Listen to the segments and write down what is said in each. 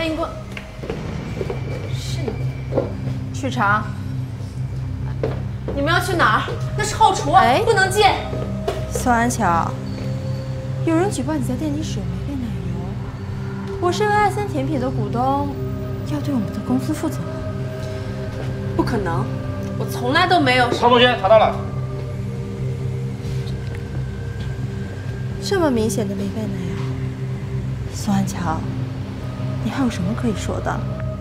迎光。是你，去查。你们要去哪儿？那是后厨啊，不能进。 宋安乔，有人举报你在店里使用玫瑰奶油，我身为爱森甜品的股东，要对我们的公司负责。 不可能，我从来都没有。 曹同学，查到了。 这么明显的玫瑰奶油，宋安乔，你还有什么可以说的？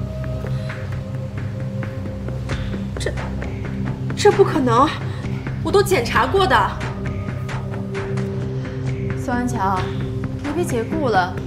这不可能，我都检查过的。 宋安乔，你被解雇了，